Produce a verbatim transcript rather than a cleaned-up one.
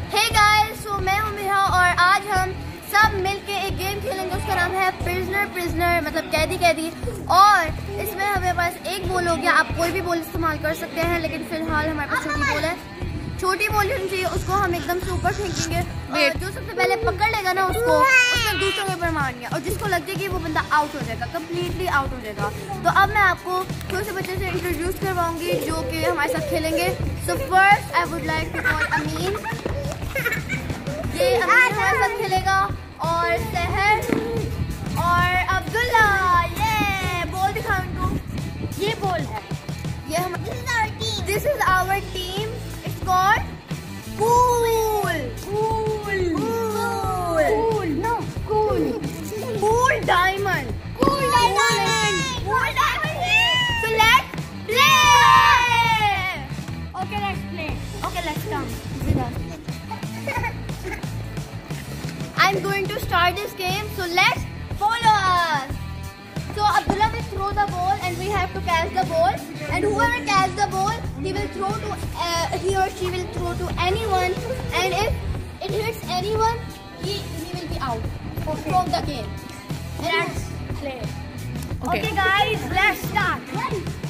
Hey guys, so मैं हूँ मिहा और आज हम सब मिलके एक गेम खेलेंगे। उसका नाम है प्रिजनर प्रिजनर, मतलब कैदी कैदी। और इसमें हमें पास एक बॉल हो गया। आप कोई भी बॉल इस्तेमाल कर सकते हैं, लेकिन फिलहाल हमारे पास छोटी बॉल है। छोटी बॉल होनी चाहिए, उसको हम एकदम से ऊपर फेंकेंगे। जो सबसे पहले पकड़ लेगा ना उसको, उसने दूसरों के ऊपर मारनी है और जिसको लग जाएगी वो बंदा आउट हो जाएगा, कम्प्लीटली आउट हो जाएगा। तो अब मैं आपको थोड़े से बच्चे से इंट्रोड्यूस करवाऊंगी जो कि हमारे साथ खेलेंगे। So first I would like to call Amin. ये अमीन हमारे साथ खेलेगा। और सहर और अब्दुल्ला। ये बॉल दिखाओ इनको। ये बॉल है, ये हम this is our team. It's called cool cool cool no cool cool diamond cool diamond cool diamond. So let's play. Okay let's play. Okay let's come with us. I'm going to start this game, so let's follow us. So Abdullah will throw the ball and we have to catch the ball, and whoever catches the ball, he will throw to uh, he or she will throw to anyone, and if it hits anyone, he he will be out okay. from the game. Let's play. Okay. Okay guys, let's start.